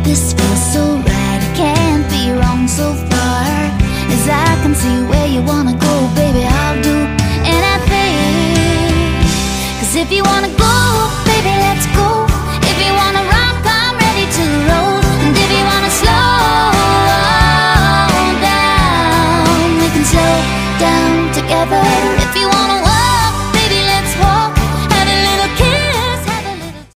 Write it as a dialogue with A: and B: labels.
A: This feels so right, it can't be wrong so far. As I can see where you wanna go, baby, I'll do anything. Cause if you wanna go, baby, let's go. If you wanna rock, I'm ready to roll. And if you wanna slow down, we can slow down together. If you want